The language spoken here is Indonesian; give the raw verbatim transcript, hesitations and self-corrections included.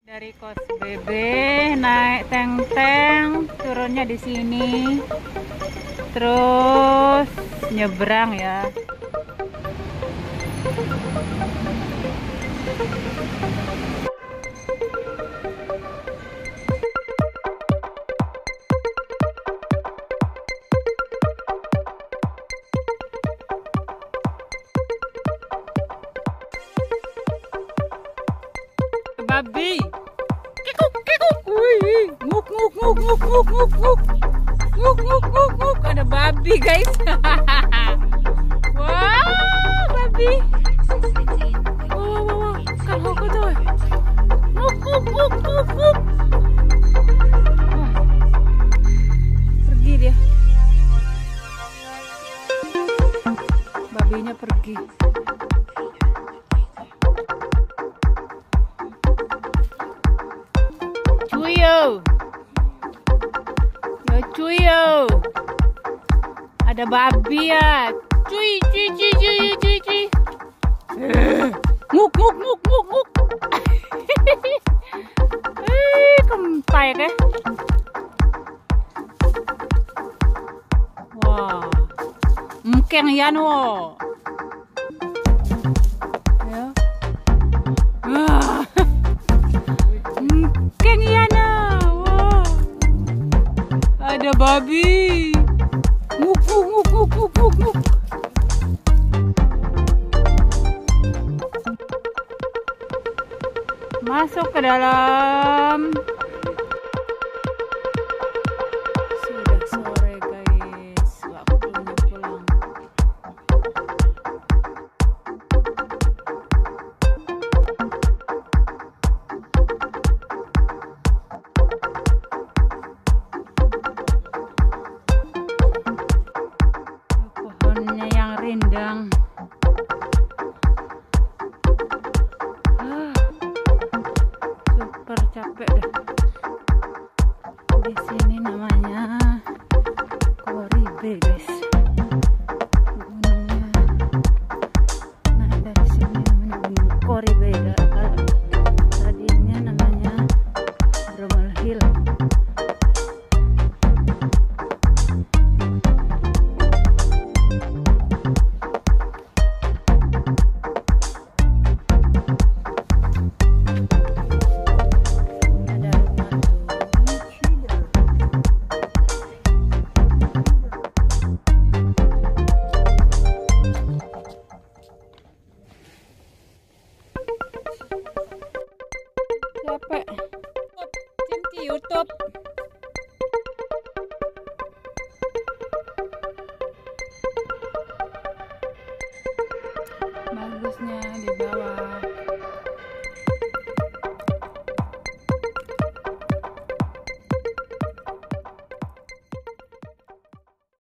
Dari kos B B naik teng-teng, turunnya di sini, terus nyebrang ya. Babi, kikuk kikuk, wih, nguk nguk nguk nguk nguk nguk nguk nguk nguk nguk nguk, ada babi guys. Wah, babi. Wah wah wah, kan hoko tuh. Nguk nguk nguk nguk nguk. Wah, pergi dia. Babinya pergi. Cuyo, yo cuyo, ada babi ya, cuy cuy cuy cuy cuy cuy, nguk nguk nguk nguk nguk, eh kentai ke, wah, mungkin ya no, ya, wah. Ada babi. Nguk nguk nguk nguk nguk nguk nguk. Masuk ke dalam. Sudah sore guys, waktunya pulang. Yang rindang, ah, super capek deh. Di sini namanya Quarry guys, gunungnya. Nah dari sini namanya gunung Quarry beda. Kalau tadinya namanya Hill. Capek. Cinti YouTube. Bagusnya di bawah.